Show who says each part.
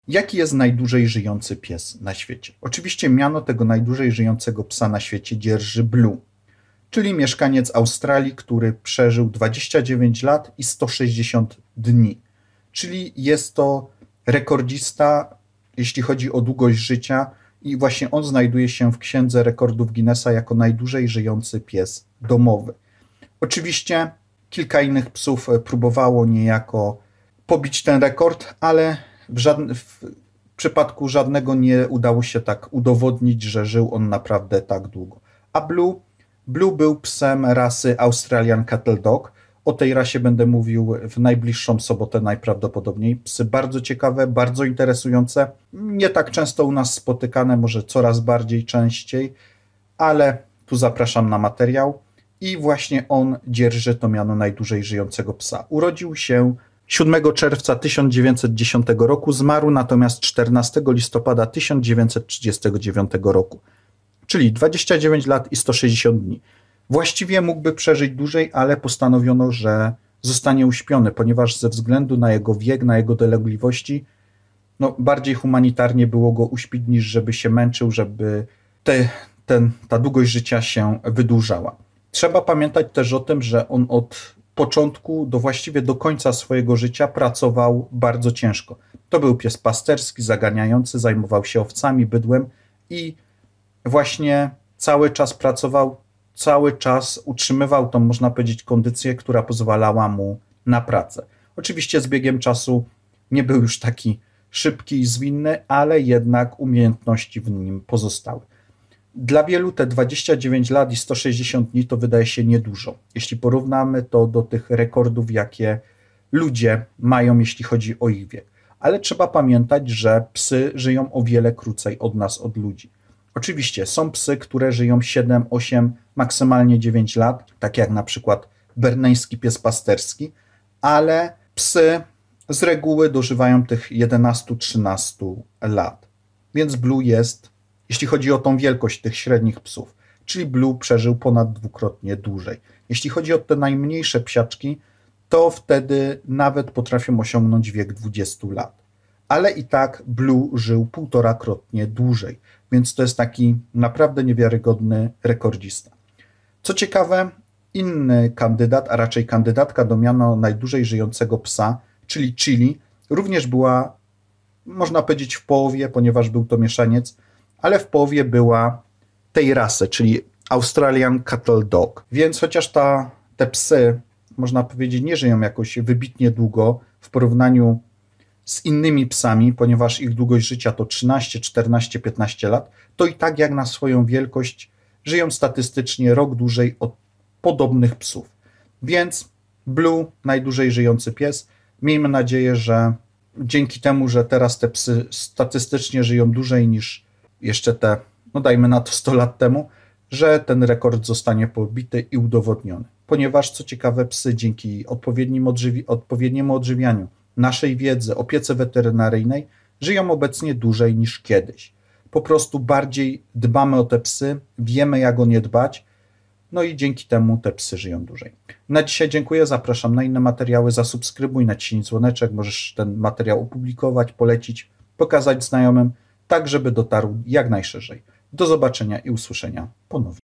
Speaker 1: Jaki jest najdłużej żyjący pies na świecie? Oczywiście miano tego najdłużej żyjącego psa na świecie dzierży Blue, czyli mieszkaniec Australii, który przeżył 29 lat i 160 dni. Czyli jest to rekordzista, jeśli chodzi o długość życia, i właśnie on znajduje się w Księdze Rekordów Guinnessa jako najdłużej żyjący pies domowy. Oczywiście kilka innych psów próbowało niejako pobić ten rekord, ale w przypadku żadnego nie udało się tak udowodnić, że żył on naprawdę tak długo. A Blue był psem rasy Australian Cattle Dog. O tej rasie będę mówił w najbliższą sobotę najprawdopodobniej. Psy bardzo ciekawe, bardzo interesujące, nie tak często u nas spotykane, może coraz bardziej częściej, ale tu zapraszam na materiał. I właśnie on dzierży to miano najdłużej żyjącego psa. Urodził się 7 czerwca 1910 roku, zmarł natomiast 14 listopada 1939 roku, czyli 29 lat i 160 dni. Właściwie mógłby przeżyć dłużej, ale postanowiono, że zostanie uśpiony, ponieważ ze względu na jego wiek, na jego dolegliwości, bardziej humanitarnie było go uśpić, niż żeby się męczył, żeby ta długość życia się wydłużała. Trzeba pamiętać też o tym, że on od początku właściwie do końca swojego życia pracował bardzo ciężko. To był pies pasterski, zaganiający, zajmował się owcami, bydłem i właśnie cały czas pracował, cały czas utrzymywał tą, można powiedzieć, kondycję, która pozwalała mu na pracę. Oczywiście z biegiem czasu nie był już taki szybki i zwinny, ale jednak umiejętności w nim pozostały. Dla wielu te 29 lat i 160 dni to wydaje się niedużo. Jeśli porównamy to do tych rekordów, jakie ludzie mają, jeśli chodzi o ich wiek. Ale trzeba pamiętać, że psy żyją o wiele krócej od nas, od ludzi. Oczywiście są psy, które żyją 7, 8, maksymalnie 9 lat, tak jak na przykład berneński pies pasterski, ale psy z reguły dożywają tych 11-13 lat. Więc Blue jest, jeśli chodzi o tą wielkość tych średnich psów, czyli Blue przeżył ponad dwukrotnie dłużej. Jeśli chodzi o te najmniejsze psiaczki, to wtedy nawet potrafią osiągnąć wiek 20 lat. Ale i tak Blue żył 1,5-krotnie dłużej, więc to jest taki naprawdę niewiarygodny rekordzista. Co ciekawe, inny kandydat, a raczej kandydatka do miano najdłużej żyjącego psa, czyli Chili, również była, można powiedzieć, w połowie, ponieważ był to mieszaniec, ale w połowie była tej rasy, czyli Australian Cattle Dog. Więc chociaż te psy, można powiedzieć, nie żyją jakoś wybitnie długo w porównaniu z innymi psami, ponieważ ich długość życia to 13, 14, 15 lat, to i tak jak na swoją wielkość żyją statystycznie rok dłużej od podobnych psów. Więc Blue, najdłużej żyjący pies. Miejmy nadzieję, że dzięki temu, że teraz te psy statystycznie żyją dłużej niż jeszcze te, dajmy na to 100 lat temu, że ten rekord zostanie pobity i udowodniony. Ponieważ, co ciekawe, psy dzięki odpowiedniemu odżywianiu, naszej wiedzy, opiece weterynaryjnej żyją obecnie dłużej niż kiedyś. Po prostu bardziej dbamy o te psy, wiemy jak o nie dbać, i dzięki temu te psy żyją dłużej. Na dzisiaj dziękuję, zapraszam na inne materiały, zasubskrybuj, naciśnij dzwoneczek, możesz ten materiał opublikować, polecić, pokazać znajomym, tak żeby dotarł jak najszerzej. Do zobaczenia i usłyszenia ponownie.